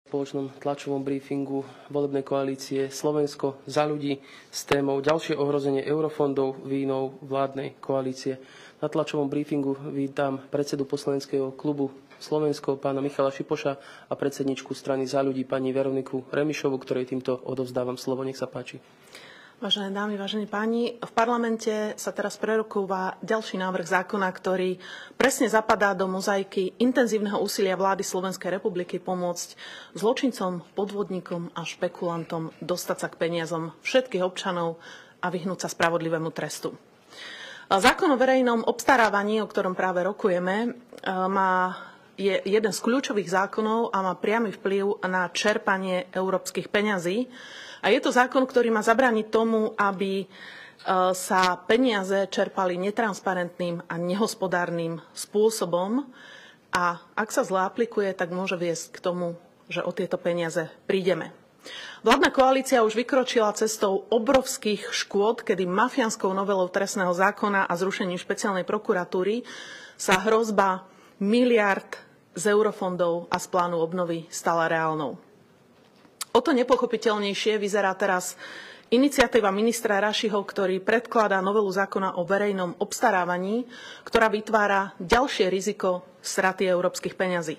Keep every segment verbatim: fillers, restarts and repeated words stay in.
spoločnom tlačovom briefingu volebnej koalície Slovensko za ľudí s témou ďalšie ohrozenie eurofondov vínou vládnej koalície. Na tlačovom briefingu vítam predsedu poslaneckého klubu Slovensko, pána Michala Šipoša a predsedničku strany Za ľudí, pani Veroniku Remišovu, ktorej týmto odovzdávam slovo. Nech sa páči. Vážené dámy, vážení páni, v parlamente sa teraz prerokúva ďalší návrh zákona, ktorý presne zapadá do mozaiky intenzívneho úsilia vlády Slovenskej republiky pomôcť zločincom, podvodníkom a špekulantom dostať sa k peniazom všetkých občanov a vyhnúť sa spravodlivému trestu. Zákon o verejnom obstarávaní, o ktorom práve rokujeme, má, je jeden z kľúčových zákonov a má priamy vplyv na čerpanie európskych peňazí. A je to zákon, ktorý má zabrániť tomu, aby sa peniaze čerpali netransparentným a nehospodárnym spôsobom. A ak sa zle aplikuje, tak môže viesť k tomu, že o tieto peniaze prídeme. Vládna koalícia už vykročila cestou obrovských škôd, kedy mafiánskou novelou trestného zákona a zrušením špeciálnej prokuratúry sa hrozba miliárd z eurofondov a z plánu obnovy stala reálnou. O to nepochopiteľnejšie vyzerá teraz iniciatíva ministra Rašiho, ktorý predkladá novelu zákona o verejnom obstarávaní, ktorá vytvára ďalšie riziko straty európskych peňazí.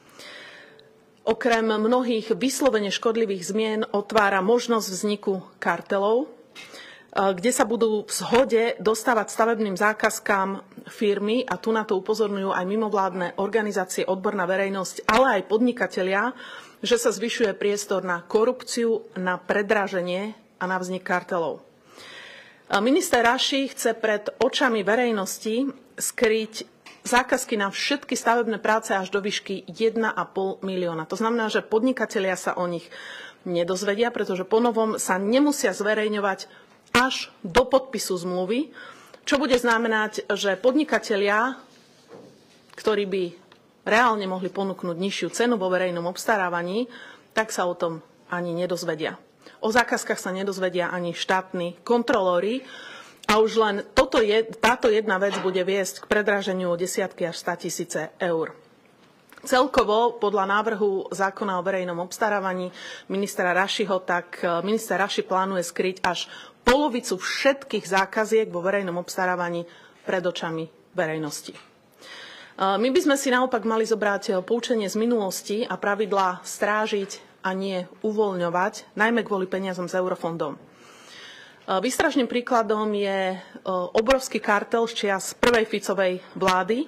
Okrem mnohých vyslovene škodlivých zmien otvára možnosť vzniku kartelov, kde sa budú v zhode dostávať stavebným zákazkám firmy, a tu na to upozorňujú aj mimovládne organizácie, odborná verejnosť, ale aj podnikatelia, že sa zvyšuje priestor na korupciu, na predraženie a na vznik kartelov. Minister Raši chce pred očami verejnosti skryť zákazky na všetky stavebné práce až do výšky jeden a pol milióna. To znamená, že podnikatelia sa o nich nedozvedia, pretože ponovom sa nemusia zverejňovať až do podpisu zmluvy, čo bude znamenať, že podnikatelia, ktorí by reálne mohli ponúknuť nižšiu cenu vo verejnom obstarávaní, tak sa o tom ani nedozvedia. O zákazkách sa nedozvedia ani štátni kontrolóri a už len toto je, táto jedna vec bude viesť k predraženiu o desiatky až státisíce eur. Celkovo podľa návrhu zákona o verejnom obstarávaní ministra Rašiho, tak minister Raši plánuje skryť až polovicu všetkých zákaziek vo verejnom obstarávaní pred očami verejnosti. My by sme si naopak mali zobrať poučenie z minulosti a pravidlá strážiť a nie uvoľňovať, najmä kvôli peniazom z eurofondom. Výstražným príkladom je obrovský kartel z čias prvej Ficovej vlády,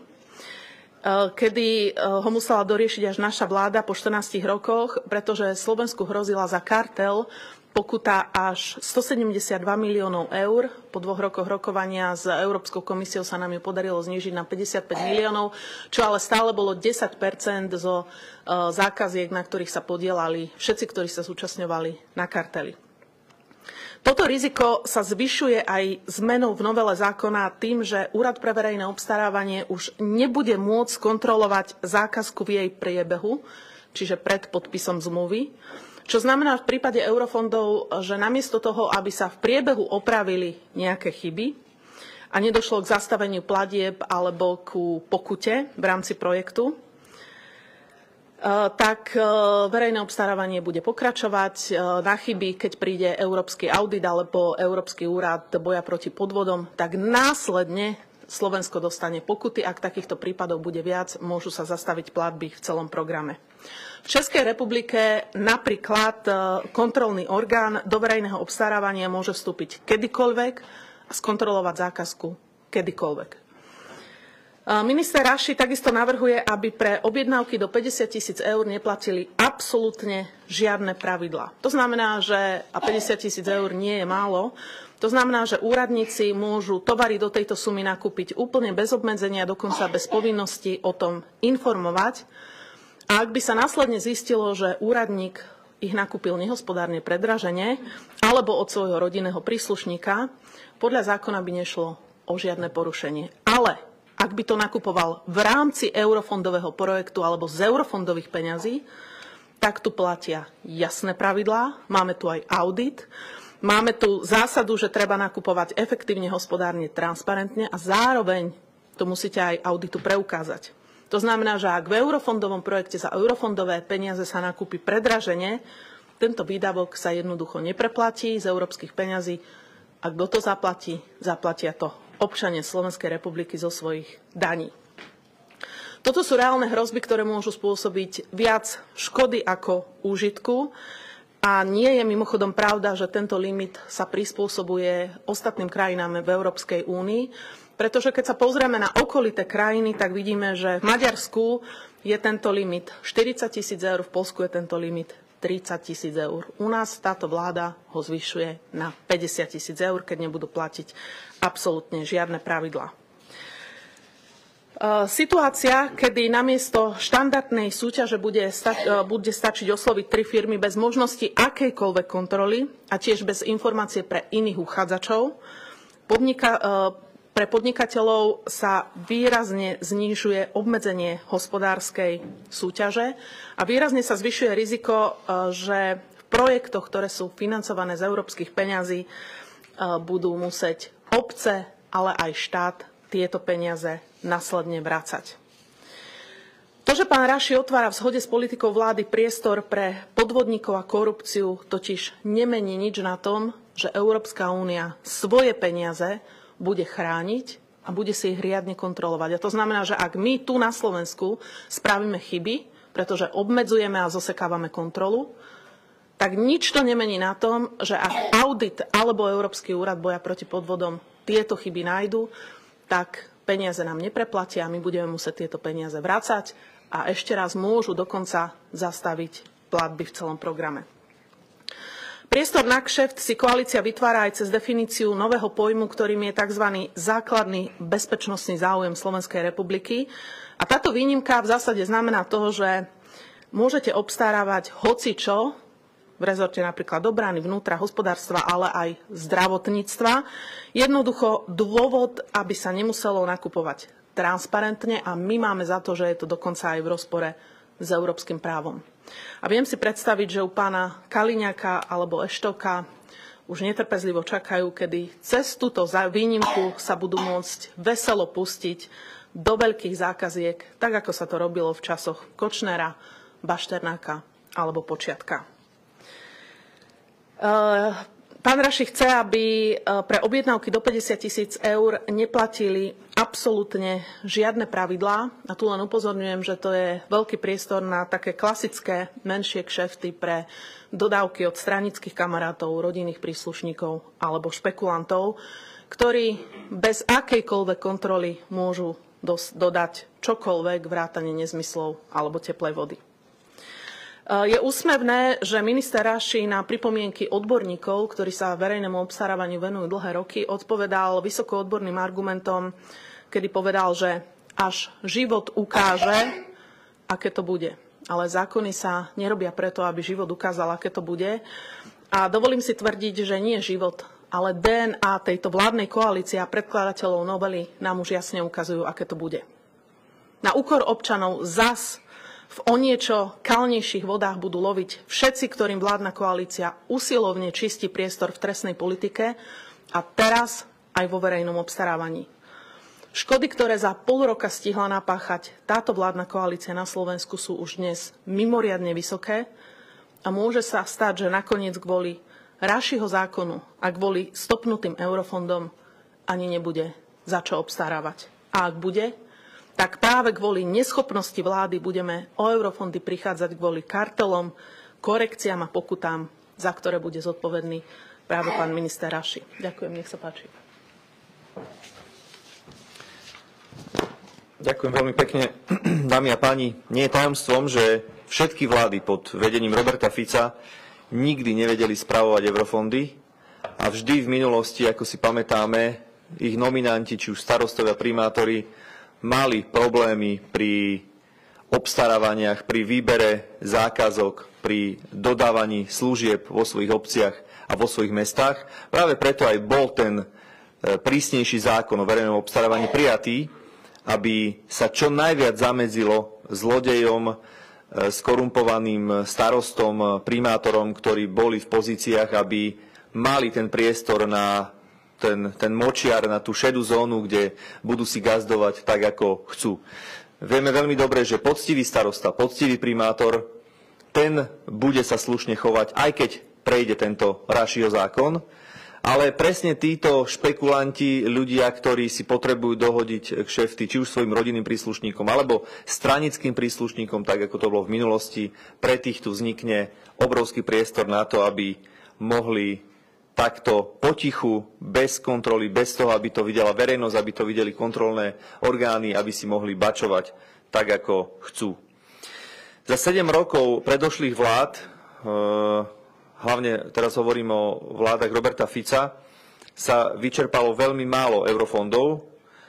kedy ho musela doriešiť až naša vláda po štrnástich rokoch, pretože Slovensku hrozila za kartel pokuta až stosedemdesiatdva miliónov eur. Po dvoch rokoch rokovania s Európskou komisiou sa nám ju podarilo znížiť na päťdesiatpäť miliónov, čo ale stále bolo desať percent zo zákaziek, na ktorých sa podielali všetci, ktorí sa zúčastňovali na karteli. Toto riziko sa zvyšuje aj zmenou v novele zákona tým, že Úrad pre verejné obstarávanie už nebude môcť kontrolovať zákazku v jej priebehu, čiže pred podpisom zmluvy. Čo znamená v prípade eurofondov, že namiesto toho, aby sa v priebehu opravili nejaké chyby a nedošlo k zastaveniu platieb alebo ku pokute v rámci projektu, tak verejné obstarávanie bude pokračovať. Na chyby, keď príde Európsky audit alebo Európsky úrad boja proti podvodom, tak následne Slovensko dostane pokuty. Ak takýchto prípadov bude viac, môžu sa zastaviť platby v celom programe. V Českej republike napríklad kontrolný orgán do verejného obstarávania môže vstúpiť kedykoľvek a skontrolovať zákazku kedykoľvek. Minister Raši takisto navrhuje, aby pre objednávky do päťdesiat tisíc eur neplatili absolútne žiadne pravidlá. To znamená, že a päťdesiat tisíc eur nie je málo, to znamená, že úradníci môžu tovary do tejto sumy nakúpiť úplne bez obmedzenia, dokonca bez povinnosti o tom informovať. A ak by sa následne zistilo, že úradník ich nakúpil nehospodárne predražene alebo od svojho rodinného príslušníka, podľa zákona by nešlo o žiadne porušenie. Ale ak by to nakupoval v rámci eurofondového projektu alebo z eurofondových peňazí, tak tu platia jasné pravidlá, máme tu aj audit, máme tu zásadu, že treba nakupovať efektívne, hospodárne, transparentne a zároveň to musíte aj auditu preukázať. To znamená, že ak v eurofondovom projekte za eurofondové peniaze sa nakúpi predraženie, tento výdavok sa jednoducho nepreplatí z európskych peňazí. A kto to zaplatí? Zaplatia to občania Slovenskej republiky zo svojich daní. Toto sú reálne hrozby, ktoré môžu spôsobiť viac škody ako úžitku. A nie je mimochodom pravda, že tento limit sa prispôsobuje ostatným krajinám v Európskej únii. Pretože keď sa pozrieme na okolité krajiny, tak vidíme, že v Maďarsku je tento limit štyridsať tisíc eur, v Poľsku je tento limit tridsať tisíc eur. U nás táto vláda ho zvyšuje na päťdesiat tisíc eur, keď nebudú platiť absolútne žiadne pravidlá. Situácia, kedy namiesto štandardnej súťaže bude, sta- bude stačiť osloviť tri firmy bez možnosti akejkoľvek kontroly a tiež bez informácie pre iných uchádzačov, podnika- pre podnikateľov sa výrazne znižuje obmedzenie hospodárskej súťaže a výrazne sa zvyšuje riziko, že v projektoch, ktoré sú financované z európskych peňazí, budú musieť obce, ale aj štát tieto peniaze následne vracať. To, že pán Raši otvára v zhode s politikou vlády priestor pre podvodníkov a korupciu, totiž nemení nič na tom, že Európska únia svoje peniaze bude chrániť a bude si ich riadne kontrolovať. A to znamená, že ak my tu na Slovensku spravíme chyby, pretože obmedzujeme a zosekávame kontrolu, tak nič to nemení na tom, že ak audit alebo Európsky úrad boja proti podvodom tieto chyby nájdu, tak peniaze nám nepreplatia a my budeme musieť tieto peniaze vrácať a ešte raz môžu dokonca zastaviť platby v celom programe. Priestor na kšeft si koalícia vytvára aj cez definíciu nového pojmu, ktorým je tzv. Základný bezpečnostný záujem Slovenskej republiky. A táto výnimka v zásade znamená to, že môžete obstarávať hocičo v rezorte napríklad obrany, vnútra, hospodárstva, ale aj zdravotníctva. Jednoducho dôvod, aby sa nemuselo nakupovať transparentne a my máme za to, že je to dokonca aj v rozpore s európskym právom. A viem si predstaviť, že u pána Kaliňáka alebo Eštoka už netrpezlivo čakajú, kedy cez túto výnimku sa budú môcť veselo pustiť do veľkých zákaziek, tak ako sa to robilo v časoch Kočnera, Bašternáka alebo Počiatka. Pán Raši chce, aby pre objednávky do päťdesiat tisíc eur neplatili absolútne žiadne pravidlá. A tu len upozorňujem, že to je veľký priestor na také klasické menšie kšefty pre dodávky od stranických kamarátov, rodinných príslušníkov alebo špekulantov, ktorí bez akejkoľvek kontroly môžu dodať čokoľvek, vrátane nezmyslov alebo teplej vody. Je úsmevné, že minister Raši na pripomienky odborníkov, ktorí sa verejnému obstarávaniu venujú dlhé roky, odpovedal vysoko odborným argumentom, kedy povedal, že až život ukáže, aké to bude. Ale zákony sa nerobia preto, aby život ukázal, aké to bude. A dovolím si tvrdiť, že nie život, ale dé en á tejto vládnej koalície a predkladateľov novely nám už jasne ukazujú, aké to bude. Na úkor občanov zas v o niečo kalnejších vodách budú loviť všetci, ktorým vládna koalícia usilovne čistí priestor v trestnej politike a teraz aj vo verejnom obstarávaní. Škody, ktoré za pol roka stihla napáchať táto vládna koalícia na Slovensku, sú už dnes mimoriadne vysoké a môže sa stať, že nakoniec kvôli Rašiho zákonu a kvôli stopnutým eurofondom ani nebude za čo obstarávať. A ak bude, tak práve kvôli neschopnosti vlády budeme o eurofondy prichádzať kvôli kartelom, korekciám a pokutám, za ktoré bude zodpovedný práve pán minister Raši. Ďakujem, nech sa páči. Ďakujem veľmi pekne. Dámy a páni, nie je tajomstvom, že všetky vlády pod vedením Roberta Fica nikdy nevedeli spravovať eurofondy a vždy v minulosti, ako si pamätáme, ich nominanti, či už starostovia, primátori, mali problémy pri obstarávaniach, pri výbere zákazok, pri dodávaní služieb vo svojich obciach a vo svojich mestách. Práve preto aj bol ten prísnejší zákon o verejnom obstarávaní prijatý, aby sa čo najviac zamedzilo zlodejom, skorumpovaným starostom, primátorom, ktorí boli v pozíciách, aby mali ten priestor na Ten, ten močiar, na tú šedú zónu, kde budú si gazdovať tak, ako chcú. Vieme veľmi dobre, že poctivý starosta, poctivý primátor, ten bude sa slušne chovať, aj keď prejde tento Rašiho zákon, ale presne títo špekulanti, ľudia, ktorí si potrebujú dohodiť kšefty, či už svojim rodinným príslušníkom, alebo stranickým príslušníkom, tak ako to bolo v minulosti, pre tých tu vznikne obrovský priestor na to, aby mohli takto potichu, bez kontroly, bez toho, aby to videla verejnosť, aby to videli kontrolné orgány, aby si mohli bačovať tak, ako chcú. Za sedem rokov predošlých vlád, hlavne teraz hovorím o vládach Roberta Fica, sa vyčerpalo veľmi málo eurofondov.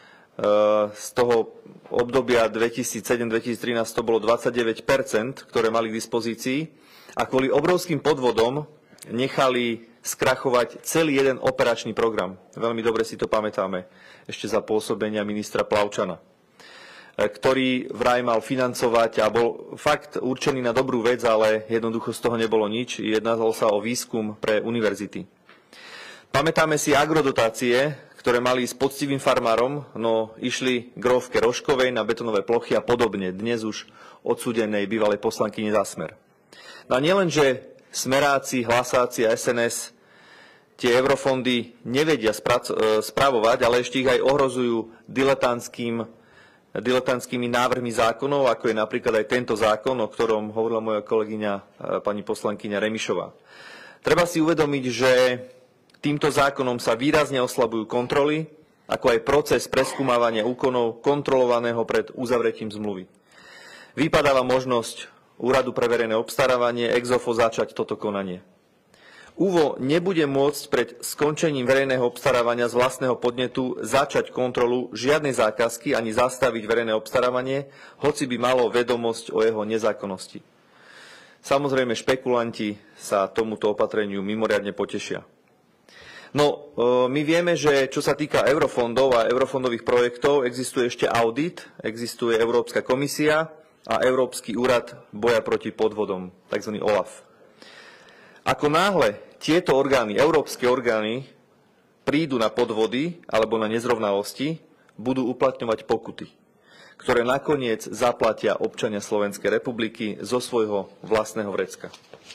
Z toho obdobia dvetisícsedem dvetisíctrinásť to bolo dvadsaťdeväť percent, ktoré mali k dispozícii, a kvôli obrovským podvodom nechali skrachovať celý jeden operačný program. Veľmi dobre si to pamätáme ešte za pôsobenia ministra Plavčana, ktorý vraj mal financovať a bol fakt určený na dobrú vec, ale jednoducho z toho nebolo nič. Jednalo sa o výskum pre univerzity. Pamätáme si agrodotácie, ktoré mali s poctivým farmárom, no išli grófke Rožkovej na betonové plochy a podobne, dnes už odsúdenej bývalej poslankyni za Smer. No a nielen, že Smeráci, Hlasáci a es en es tie eurofondy nevedia spravovať, ale ešte ich aj ohrozujú diletantským, diletantskými návrhmi zákonov, ako je napríklad aj tento zákon, o ktorom hovorila moja kolegyňa pani poslankyňa Remišová. Treba si uvedomiť, že týmto zákonom sa výrazne oslabujú kontroly, ako aj proces preskúmavania úkonov kontrolovaného pred uzavretím zmluvy. Vypadáva možnosť Úradu pre verejné obstarávanie ex ofo začať toto konanie. ÚVO nebude môcť pred skončením verejného obstarávania z vlastného podnetu začať kontrolu žiadnej zákazky ani zastaviť verejné obstarávanie, hoci by malo vedomosť o jeho nezákonnosti. Samozrejme, špekulanti sa tomuto opatreniu mimoriadne potešia. No, my vieme, že čo sa týka eurofondov a eurofondových projektov, existuje ešte audit, existuje Európska komisia a Európsky úrad boja proti podvodom, tzv. OLAF. Ako náhle tieto orgány, európske orgány, prídu na podvody alebo na nezrovnalosti, budú uplatňovať pokuty, ktoré nakoniec zaplatia občania Slovenskej republiky zo svojho vlastného vrecka.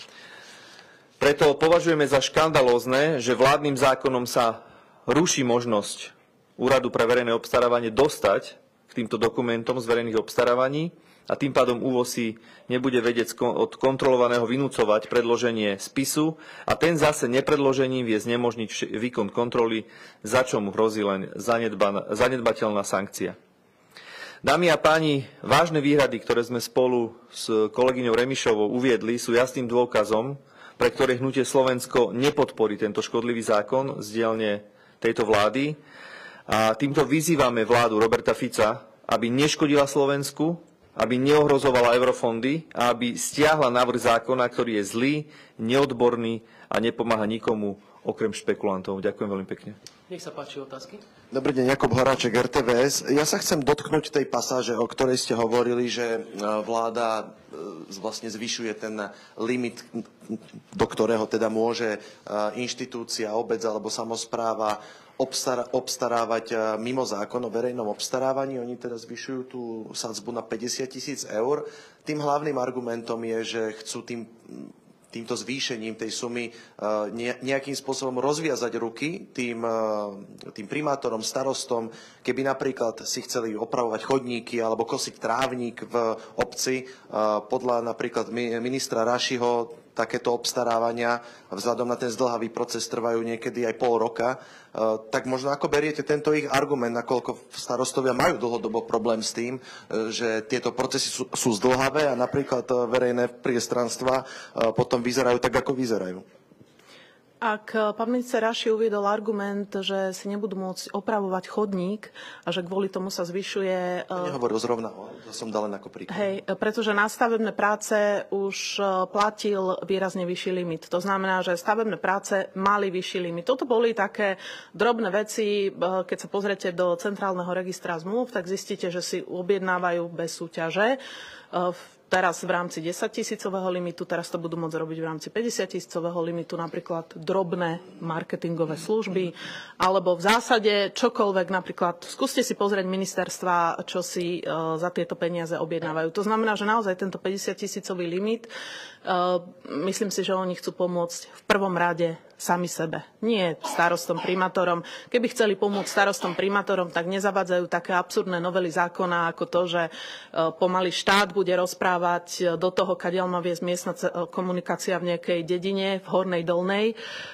Preto považujeme za škandalózne, že vládnym zákonom sa ruší možnosť Úradu pre verejné obstarávanie dostať k týmto dokumentom z verejných obstarávaní, a tým pádom ÚVO si nebude vedieť od kontrolovaného vynúcovať predloženie spisu a ten zase nepredložením vie znemožniť výkon kontroly, za čo mu hrozí len zanedbateľná sankcia. Dámy a páni, vážne výhrady, ktoré sme spolu s kolegyňou Remišovou uviedli, sú jasným dôkazom, pre ktoré hnutie Slovensko nepodporí tento škodlivý zákon z dielne tejto vlády. A týmto vyzývame vládu Roberta Fica, aby neškodila Slovensku, aby neohrozovala eurofondy a aby stiahla návrh zákona, ktorý je zlý, neodborný a nepomáha nikomu okrem špekulantov. Ďakujem veľmi pekne. Nech sa páči otázky. Dobrý deň, Jakub Horáček, er té vé es. Ja sa chcem dotknúť tej pasáže, o ktorej ste hovorili, že vláda vlastne zvyšuje ten limit, do ktorého teda môže inštitúcia, obec alebo samospráva obstarávať mimo zákon o verejnom obstarávaní. Oni teda zvyšujú tú sadzbu na päťdesiat tisíc eur. Tým hlavným argumentom je, že chcú tým, týmto zvýšením tej sumy nejakým spôsobom rozviazať ruky tým, tým primátorom, starostom, keby napríklad si chceli opravovať chodníky alebo kosiť trávnik v obci. Podľa napríklad ministra Rašiho takéto obstarávania vzhľadom na ten zdĺhavý proces trvajú niekedy aj pol roka. Tak možno ako beriete tento ich argument, nakoľko starostovia majú dlhodobo problém s tým, že tieto procesy sú, sú zdĺhavé a napríklad verejné priestranstva potom vyzerajú tak, ako vyzerajú. Ak pán minister Raši uviedol argument, že si nebudú môcť opravovať chodník a že kvôli tomu sa zvyšuje... To nehovoril zrovna, to som dal len ako príklad. Hej, pretože na stavebné práce už platil výrazne vyšší limit. To znamená, že stavebné práce mali vyšší limit. Toto boli také drobné veci, keď sa pozriete do centrálneho registra zmluv, tak zistíte, že si objednávajú bez súťaže. teraz v rámci desaťtisícového limitu, teraz to budú môcť robiť v rámci päťdesiattisícového limitu, napríklad drobné marketingové služby, alebo v zásade čokoľvek, napríklad skúste si pozrieť ministerstva, čo si uh, za tieto peniaze objednávajú. To znamená, že naozaj tento päťdesiattisícový limit, uh, myslím si, že oni chcú pomôcť v prvom rade sami sebe, nie starostom, primátorom. Keby chceli pomôcť starostom, primátorom, tak nezavádzajú také absurdné novely zákona, ako to, že pomaly štát bude rozprávať do toho, kadiaľ má viesť miestna komunikácia v nejakej dedine, v Hornej Dolnej.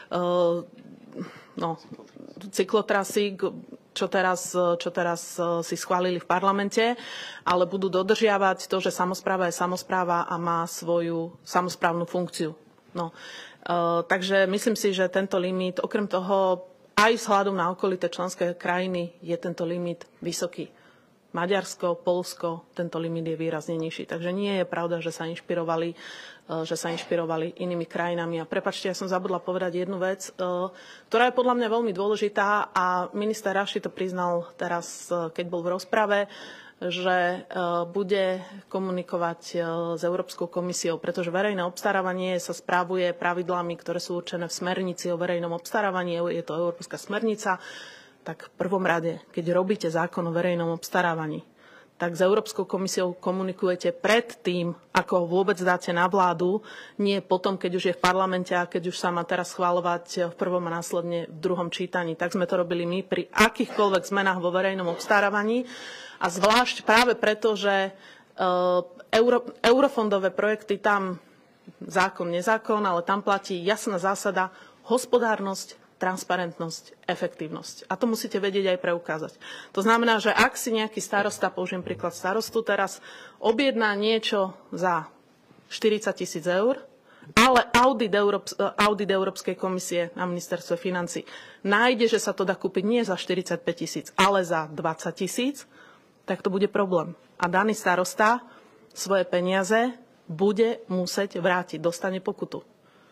No, cyklotrasy, čo teraz, čo teraz si schválili v parlamente, ale budú dodržiavať to, že samospráva je samospráva a má svoju samosprávnu funkciu. No. Uh, takže myslím si, že tento limit, okrem toho, aj vzhľadom na okolité členské krajiny, je tento limit vysoký. Maďarsko, Poľsko, tento limit je výrazne nižší. Takže nie je pravda, že sa inšpirovali, uh, že sa inšpirovali inými krajinami. A prepáčte, ja som zabudla povedať jednu vec, uh, ktorá je podľa mňa veľmi dôležitá a minister Raši to priznal teraz, uh, keď bol v rozprave, že bude komunikovať s Európskou komisiou, pretože verejné obstarávanie sa správuje pravidlami, ktoré sú určené v smernici o verejnom obstarávaní, je to Európska smernica, tak v prvom rade, keď robíte zákon o verejnom obstarávaní, tak s Európskou komisiou komunikujete pred tým, ako ho vôbec dáte na vládu, nie potom, keď už je v parlamente a keď už sa má teraz schvaľovať v prvom a následne v druhom čítaní. Tak sme to robili my pri akýchkoľvek zmenách vo verejnom obstarávaní. A zvlášť práve preto, že euro, eurofondové projekty, tam zákon, nezákon, ale tam platí jasná zásada hospodárnosť, transparentnosť, efektívnosť. A to musíte vedieť aj preukázať. To znamená, že ak si nejaký starosta, použijem príklad starostu, teraz objedná niečo za štyridsať tisíc eur, ale audit, Európs- audit Európskej komisie na ministerstve financií nájde, že sa to dá kúpiť nie za štyridsaťpäť tisíc, ale za dvadsať tisíc, tak to bude problém. A daný starosta svoje peniaze bude musieť vrátiť, dostane pokutu.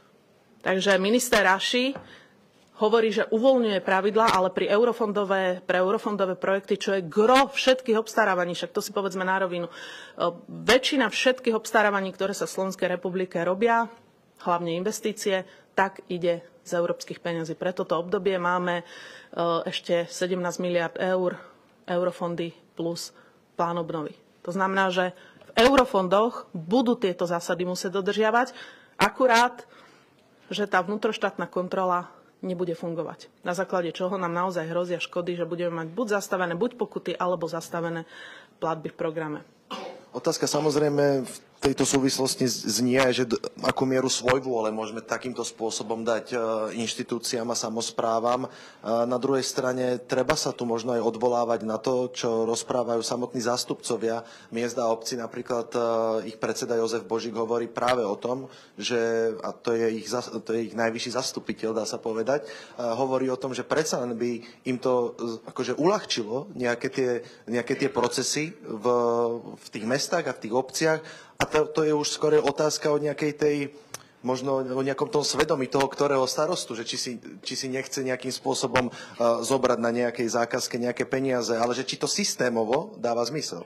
Takže minister Raši hovorí, že uvoľňuje pravidlá, ale pri eurofondové, pre eurofondové projekty, čo je gro všetkých obstarávaní, však to si povedzme na rovinu, väčšina všetkých obstarávaní, ktoré sa v Slovenskej republike robia, hlavne investície, tak ide z európskych peňazí. Pre toto obdobie máme ešte sedemnásť miliárd eur, eurofondy plus plán obnovy. To znamená, že v eurofondoch budú tieto zásady musieť dodržiavať, akurát, že tá vnútroštátna kontrola nebude fungovať. Na základe čoho nám naozaj hrozia škody, že budeme mať buď zastavené buď pokuty, alebo zastavené platby v programe. Otázka samozrejme v tejto súvislosti znie aj, že akú mieru svojvôle môžeme takýmto spôsobom dať inštitúciám a samosprávam. Na druhej strane treba sa tu možno aj odvolávať na to, čo rozprávajú samotní zástupcovia miest a obcí. Napríklad ich predseda Jozef Božík hovorí práve o tom, že, a to je ich, to je ich najvyšší zastupiteľ, dá sa povedať, hovorí o tom, že predsa len by im to akože uľahčilo nejaké tie, nejaké tie procesy v, v tých mestách a v tých obciach. A to, to je už skôr otázka o nejakej tej, možno o nejakom tom svedomí toho, ktorého starostu, že či si, či si nechce nejakým spôsobom uh, zobrať na nejakej zákazke nejaké peniaze, ale že či to systémovo dáva zmysel.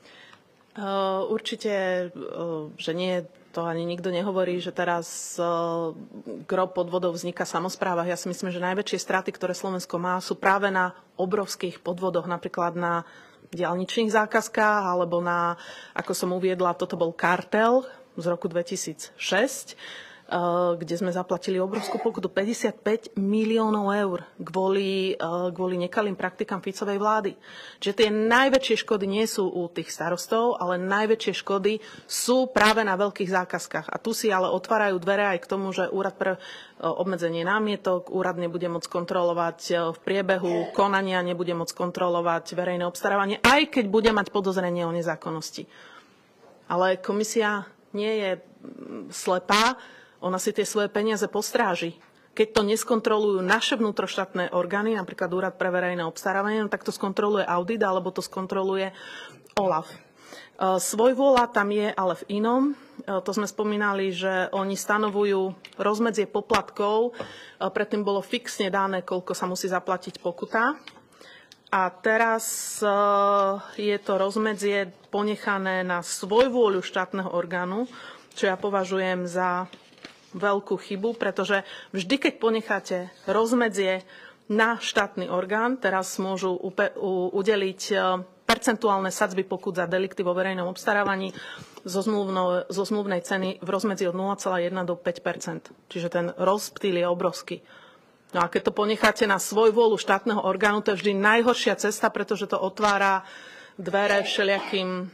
Uh, určite, uh, že nie, to ani nikto nehovorí, že teraz uh, gro podvodov vzniká v samosprávach. Ja si myslím, že najväčšie straty, ktoré Slovensko má, sú práve na obrovských podvodoch, napríklad na diaľničných zákazkách, alebo na, ako som uviedla, toto bol kartel z roku dvetisícšesť, kde sme zaplatili obrovskú pokutu päťdesiatpäť miliónov eur kvôli, kvôli nekalým praktikám Ficovej vlády. Čiže tie najväčšie škody nie sú u tých starostov, ale najväčšie škody sú práve na veľkých zákazkách. A tu si ale otvárajú dvere aj k tomu, že úrad pre obmedzenie námietok, úrad nebude môcť kontrolovať v priebehu konania, nebude môcť kontrolovať verejné obstarávanie, aj keď bude mať podozrenie o nezákonnosti. Ale komisia nie je slepá, ona si tie svoje peniaze postráži. Keď to neskontrolujú naše vnútroštátne orgány, napríklad Úrad pre verejné obstarávanie, tak to skontroluje audit, alebo to skontroluje OLAF. Svojvôľa tam je ale v inom. To sme spomínali, že oni stanovujú rozmedzie poplatkov. Predtým bolo fixne dané, koľko sa musí zaplatiť pokuta. a teraz je to rozmedzie ponechané na svojvôľu štátneho orgánu, čo ja považujem za veľkú chybu, pretože vždy, keď ponecháte rozmedzie na štátny orgán, teraz môžu udeliť percentuálne sadzby pokút za delikty vo verejnom obstarávaní zo, zmluvno, zo zmluvnej ceny v rozmedzi od nula celá jeden do päť percent. Čiže ten rozptýl je obrovský. No a keď to ponecháte na svojvôľu štátneho orgánu, to je vždy najhoršia cesta, pretože to otvára dvere všelijakým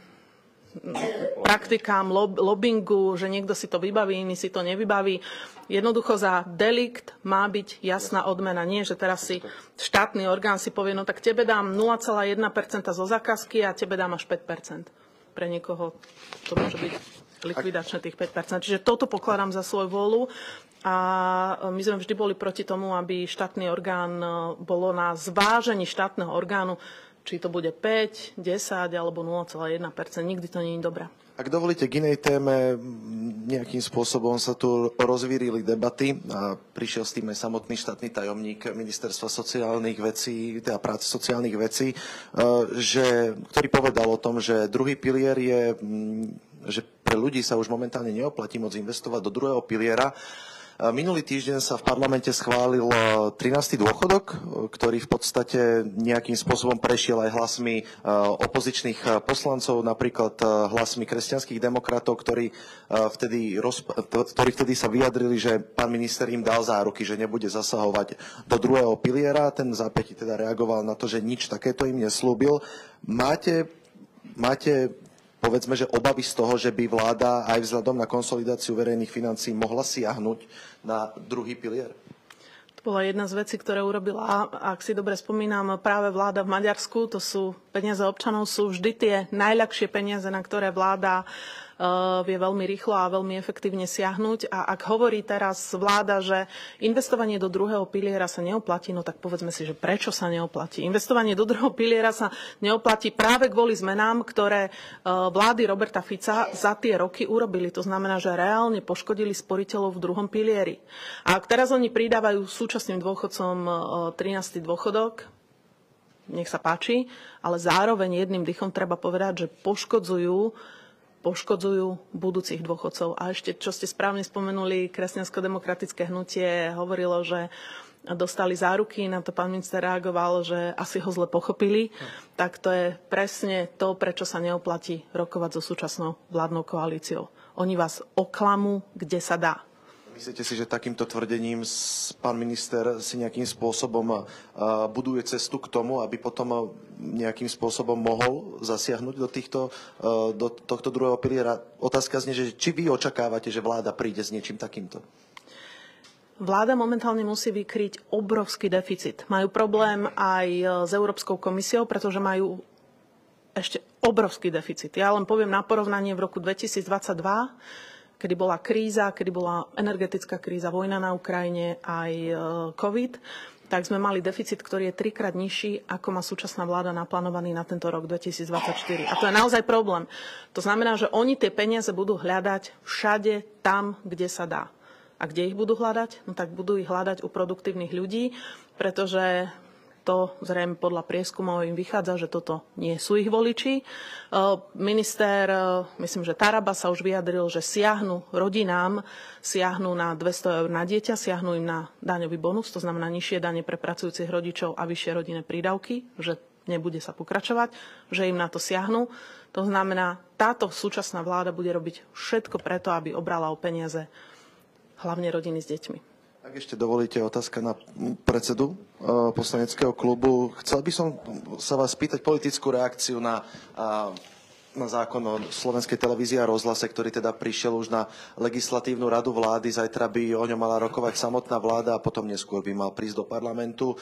praktikám, lob, lobbingu, že niekto si to vybaví, iný si to nevybaví. Jednoducho za delikt má byť jasná odmena. Nie, že teraz si štátny orgán si povie, no tak tebe dám nula celá jeden percent zo zákazky a tebe dám až päť percent. Pre niekoho to môže byť likvidačné tých päť percent. Čiže toto pokladám za svoju vôľu. A my sme vždy boli proti tomu, aby štátny orgán bolo na zvážení štátneho orgánu, či to bude päť, desať alebo nula celá jeden percent. Nikdy to nie je dobré. Ak dovolíte, k inej téme, nejakým spôsobom sa tu rozvírili debaty a prišiel s tým aj samotný štátny tajomník Ministerstva sociálnych vecí, teda práce sociálnych vecí, že, ktorý povedal o tom, že druhý pilier je, že pre ľudí sa už momentálne neoplatí môcť investovať do druhého piliera. Minulý týždeň sa v parlamente schválil trinásty dôchodok, ktorý v podstate nejakým spôsobom prešiel aj hlasmi opozičných poslancov, napríklad hlasmi kresťanských demokratov, ktorí vtedy, ktorí vtedy sa vyjadrili, že pán minister im dal záruky, že nebude zasahovať do druhého piliera. Ten zápätí teda reagoval na to, že nič takéto im neslúbil. Máte, máte povedzme, že obavy z toho, že by vláda aj vzhľadom na konsolidáciu verejných financií mohla siahnuť na druhý pilier? To bola jedna z vecí, ktoré urobila, ak si dobre spomínam, práve vláda v Maďarsku. To sú peniaze občanov, sú vždy tie najľahšie peniaze, na ktoré vláda vie veľmi rýchlo a veľmi efektívne siahnuť. A ak hovorí teraz vláda, že investovanie do druhého piliera sa neoplatí, no tak povedzme si, že prečo sa neoplatí. Investovanie do druhého piliera sa neoplatí práve kvôli zmenám, ktoré vlády Roberta Fica za tie roky urobili. To znamená, že reálne poškodili sporiteľov v druhom pilieri. A ak teraz oni pridávajú súčasným dôchodcom trinásty dôchodok, nech sa páči, ale zároveň jedným dychom treba povedať, že poškodzujú poškodzujú budúcich dôchodcov. A ešte, čo ste správne spomenuli, kresťansko-demokratické hnutie hovorilo, že dostali záruky, na to pán minister reagoval, že asi ho zle pochopili. Tak to je presne to, prečo sa neoplatí rokovať so súčasnou vládnou koalíciou. Oni vás oklamú, kde sa dá. Myslíte si, že takýmto tvrdením pán minister si nejakým spôsobom buduje cestu k tomu, aby potom nejakým spôsobom mohol zasiahnuť do, týchto, do tohto druhého piliera? Otázka znie, že či vy očakávate, že vláda príde s niečím takýmto? Vláda momentálne musí vykryť obrovský deficit. Majú problém aj s Európskou komisiou, pretože majú ešte obrovský deficit. Ja len poviem na porovnanie v roku dvetisícdvadsaťdva, kedy bola kríza, kedy bola energetická kríza, vojna na Ukrajine, aj COVID, tak sme mali deficit, ktorý je trikrát nižší, ako má súčasná vláda naplánovaný na tento rok dvetisícdvadsaťštyri. A to je naozaj problém. To znamená, že oni tie peniaze budú hľadať všade tam, kde sa dá. A kde ich budú hľadať? No tak budú ich hľadať u produktívnych ľudí, pretože to zrejme podľa prieskumov im vychádza, že toto nie sú ich voliči. Minister, myslím, že Taraba sa už vyjadril, že siahnu rodinám, siahnu na dvesto eur na dieťa, siahnu im na daňový bonus, to znamená nižšie dane pre pracujúcich rodičov a vyššie rodinné prídavky, že nebude sa pokračovať, že im na to siahnu. To znamená, táto súčasná vláda bude robiť všetko preto, aby obrala o peniaze hlavne rodiny s deťmi. Ak ešte dovolíte, otázka na predsedu poslaneckého klubu. Chcel by som sa vás spýtať politickú reakciu na, na zákon o Slovenskej televízii a rozhlase, ktorý teda prišiel už na legislatívnu radu vlády. Zajtra by o ňom mala rokovať samotná vláda a potom neskôr by mal prísť do parlamentu.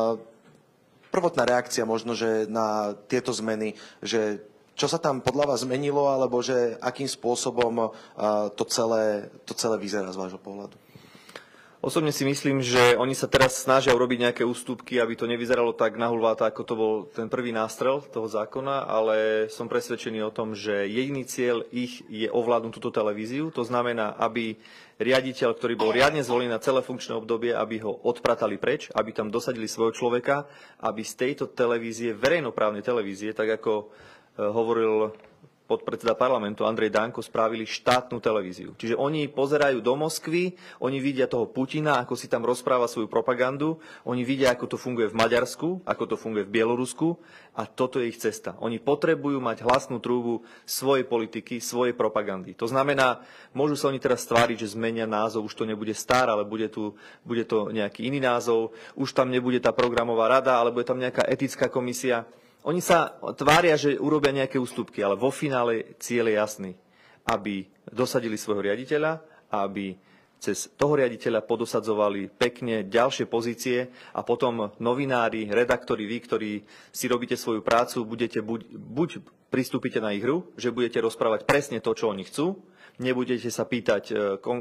Prvotná reakcia možno, že na tieto zmeny, že čo sa tam podľa vás zmenilo, alebo že akým spôsobom to celé, to celé vyzerá z vášho pohľadu? Osobne si myslím, že oni sa teraz snažia urobiť nejaké ústupky, aby to nevyzeralo tak nahulváto, ako to bol ten prvý nástrel toho zákona, ale som presvedčený o tom, že jediný cieľ ich je ovládnuť túto televíziu. To znamená, aby riaditeľ, ktorý bol riadne zvolený na celé funkčné obdobie, aby ho odpratali preč, aby tam dosadili svojho človeka, aby z tejto televízie, verejnoprávnej televízie, tak ako hovoril podpredseda parlamentu Andrej Danko, spravili štátnu televíziu. Čiže oni pozerajú do Moskvy, oni vidia toho Putina, ako si tam rozpráva svoju propagandu, oni vidia, ako to funguje v Maďarsku, ako to funguje v Bielorusku a toto je ich cesta. Oni potrebujú mať hlasnú trúbu svojej politiky, svojej propagandy. To znamená, môžu sa oni teraz tváriť, že zmenia názov, už to nebude Star, ale bude, tu, bude to nejaký iný názov, už tam nebude tá programová rada, ale bude tam nejaká etická komisia. Oni sa tvária, že urobia nejaké ústupky, ale vo finále cieľ je jasný. Aby dosadili svojho riaditeľa, aby cez toho riaditeľa podosadzovali pekne ďalšie pozície a potom novinári, redaktori, vy, ktorí si robíte svoju prácu, budete buď, buď pristúpite na ich hru, že budete rozprávať presne to, čo oni chcú, nebudete sa pýtať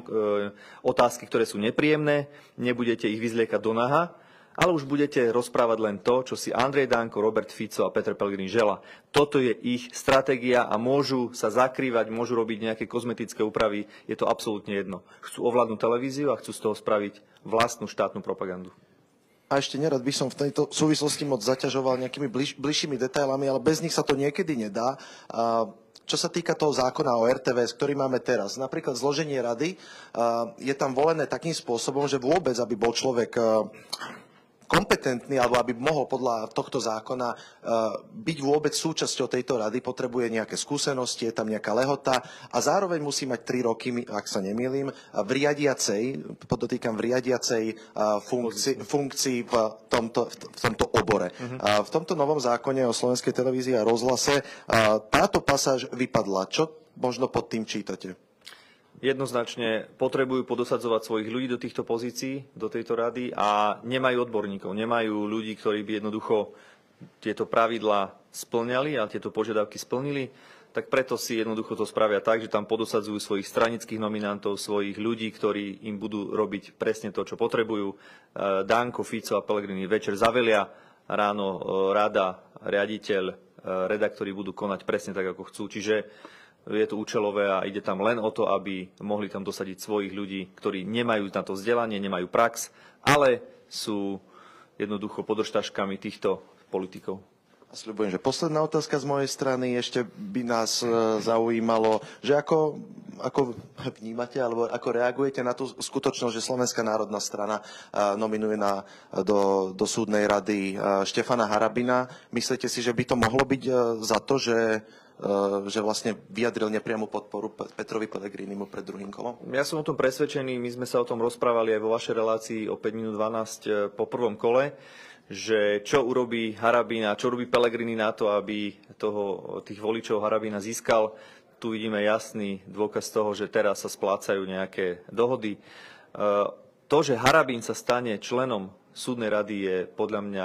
otázky, ktoré sú nepríjemné, nebudete ich vyzliekať do naha, ale už budete rozprávať len to, čo si Andrej Danko, Robert Fico a Peter Pellegrini žela. Toto je ich stratégia a môžu sa zakrývať, môžu robiť nejaké kozmetické úpravy, je to absolútne jedno. Chcú ovládnuť televíziu a chcú z toho spraviť vlastnú štátnu propagandu. A ešte nerad by som v tejto súvislosti moc zaťažoval nejakými bliž, bližšími detailami, ale bez nich sa to niekedy nedá. A čo sa týka toho zákona o er té vé es, ktorý máme teraz, napríklad zloženie rady je tam volené takým spôsobom, že vôbec, aby bol človek kompetentný, alebo aby mohol podľa tohto zákona byť vôbec súčasťou tejto rady, potrebuje nejaké skúsenosti, je tam nejaká lehota a zároveň musí mať tri roky, ak sa nemýlim, v riadiacej, podotýkam v riadiacej funkcii, funkcii v tomto, v tomto obore. Uh-huh. V tomto novom zákone o slovenskej televízii a rozhlase táto pasáž vypadla. Čo možno pod tým čítate? Jednoznačne potrebujú podosadzovať svojich ľudí do týchto pozícií, do tejto rady a nemajú odborníkov, nemajú ľudí, ktorí by jednoducho tieto pravidlá splňali a tieto požiadavky splnili, tak preto si jednoducho to spravia tak, že tam podosadzujú svojich stranických nominantov, svojich ľudí, ktorí im budú robiť presne to, čo potrebujú. Danko, Fico a Pellegrini večer zavelia, ráno rada, riaditeľ, redaktori budú konať presne tak, ako chcú. Čiže je to účelové a ide tam len o to, aby mohli tam dosadiť svojich ľudí, ktorí nemajú na to vzdelanie, nemajú prax, ale sú jednoducho podržtaškami týchto politikov. A sľubujem, že posledná otázka z mojej strany. Ešte by nás zaujímalo, že ako, ako vnímate alebo ako reagujete na tú skutočnosť, že Slovenská národná strana nominuje na, do, do súdnej rady Štefana Harabina. Myslíte si, že by to mohlo byť za to, že že vlastne vyjadril nepriamu podporu Petrovi Pellegrinimu pred druhým kolom? Ja som o tom presvedčený, my sme sa o tom rozprávali aj vo vašej relácii o päť minút dvanásť po prvom kole, že čo urobí Harabina, čo urobí Pellegrini na to, aby toho, tých voličov Harabina získal. Tu vidíme jasný dôkaz toho, že teraz sa splácajú nejaké dohody. To, že Harabin sa stane členom súdnej rady, je podľa mňa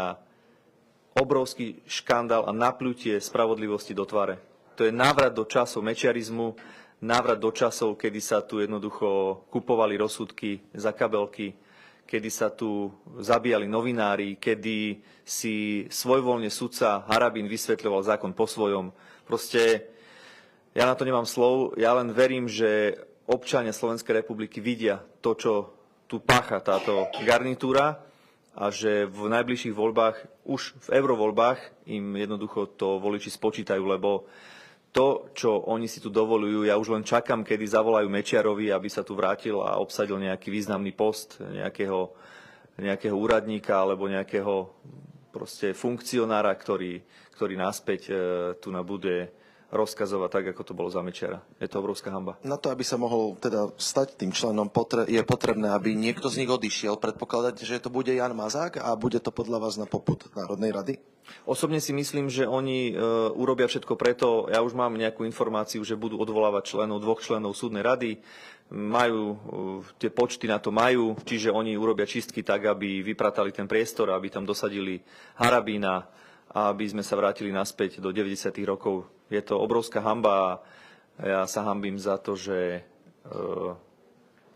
obrovský škandál a napľutie spravodlivosti do tváre. To je návrat do časov mečiarizmu, návrat do časov, kedy sa tu jednoducho kupovali rozsudky za kabelky, kedy sa tu zabíjali novinári, kedy si svojvoľne sudca Harabin vysvetľoval zákon po svojom. Proste ja na to nemám slov, ja len verím, že občania Slovenskej republiky vidia to, čo tu pácha táto garnitúra a že v najbližších voľbách, už v eurovoľbách im jednoducho to voliči spočítajú, lebo to, čo oni si tu dovolujú, ja už len čakám, kedy zavolajú Mečiarovi, aby sa tu vrátil a obsadil nejaký významný post nejakého, nejakého úradníka alebo nejakého proste funkcionára, ktorý, ktorý naspäť e, tu bude rozkazovať tak, ako to bolo za Mečiara. Je to obrovská hanba. Na to, aby sa mohol teda stať tým členom, je potrebné, aby niekto z nich odišiel. Predpokladáte, že to bude Jan Mazák a bude to podľa vás na popud Národnej rady? Osobne si myslím, že oni e, urobia všetko preto. Ja už mám nejakú informáciu, že budú odvolávať členov, dvoch členov súdnej rady. Majú, e, tie počty na to majú, čiže oni urobia čistky tak, aby vypratali ten priestor, aby tam dosadili Harabina a aby sme sa vrátili naspäť do deväťdesiatych rokov. Je to obrovská hanba a ja sa hanbím za to, že e,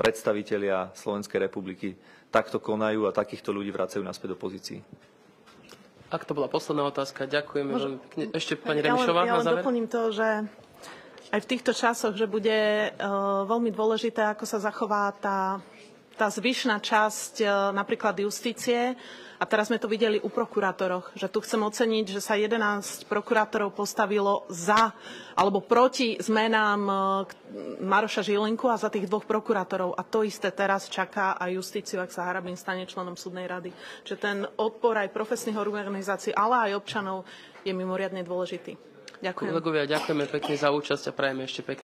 predstavitelia Slovenskej republiky takto konajú a takýchto ľudí vracajú naspäť do pozícií. Ak to bola posledná otázka, ďakujeme Môže... veľmi pekne. Ešte pani ja Remišová len, ja na len záver. doplním to, že aj v týchto časoch, že bude uh, veľmi dôležité, ako sa zachová tá, tá zvyšná časť uh, napríklad justície. A teraz sme to videli u prokurátoroch, že tu chcem oceniť, že sa jedenásť prokurátorov postavilo za alebo proti zmenám Maroša Žilinku a za tých dvoch prokurátorov. A to isté teraz čaká aj justíciu, ak sa Harabín stane členom súdnej rady. Čiže ten odpor aj profesných organizácií, ale aj občanov je mimoriadne dôležitý. Ďakujem. Kolegovia, ďakujeme pekne za účasť a prajeme ešte pekne.